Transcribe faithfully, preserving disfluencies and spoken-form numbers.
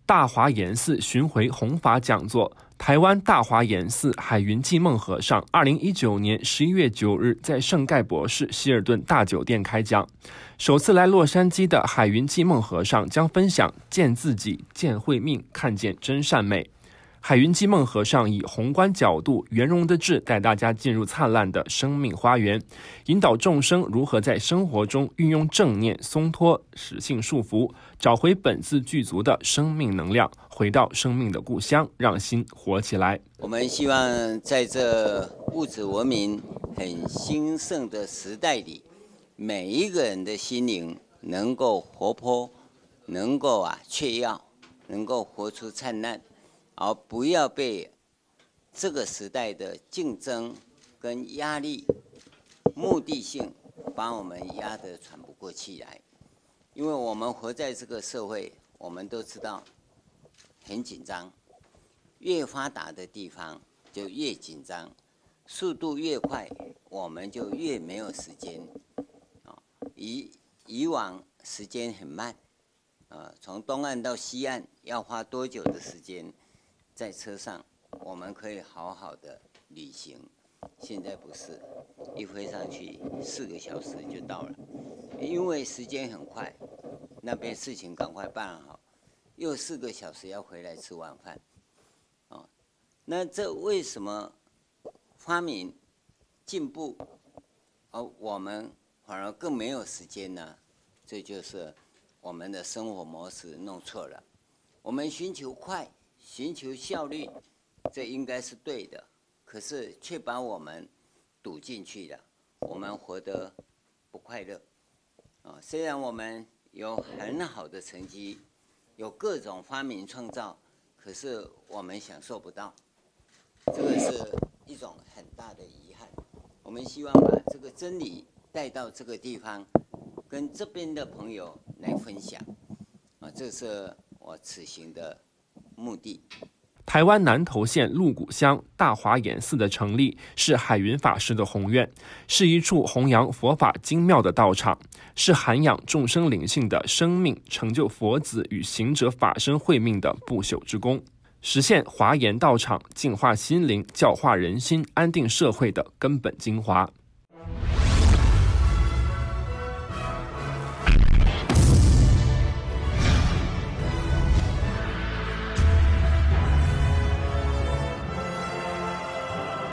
大华严寺巡回弘法讲座。台湾大华严寺海云济梦和尚二零一九年十一月九日在圣盖博士希尔顿大酒店开讲。首次来洛杉矶的海云济梦和尚将分享见自己、见慧命、看见真善美。海云济梦和尚以宏观角度、圆融的智带大家进入灿烂的生命花园，引导众生如何在生活中运用正念，松脱实性束缚，找回本自具足的生命能量，回到生命的故乡，让心活起来。 我们希望在这物质文明很兴盛的时代里，每一个人的心灵能够活泼，能够啊雀跃，能够活出灿烂，而不要被这个时代的竞争跟压力、目的性把我们压得喘不过气来。因为我们活在这个社会，我们都知道很紧张，越发达的地方就越紧张，速度越快，我们就越没有时间。以以往时间很慢，呃，从东岸到西岸要花多久的时间？在车上，我们可以好好的旅行。现在不是，一飞上去四个小时就到了，因为时间很快，那边事情赶快办好，又四个小时要回来吃晚饭。哦，那这为什么发明进步，而我们反而更没有时间呢？这就是我们的生活模式弄错了。我们寻求快。寻求效率，这应该是对的，可是却把我们赌进去了，我们活得不快乐。啊，虽然我们有很好的成绩，有各种发明创造，可是我们享受不到，这个是一种很大的遗憾。我们希望把这个真理带到这个地方，跟这边的朋友来分享。啊，这是我此行的目的。 台湾南投县鹿谷乡大华严寺的成立是海云法师的宏愿，是一处弘扬佛法精妙的道场，是涵养众生灵性的生命，成就佛子与行者法身慧命的不朽之功，实现华严道场净化心灵、教化人心、安定社会的根本精华。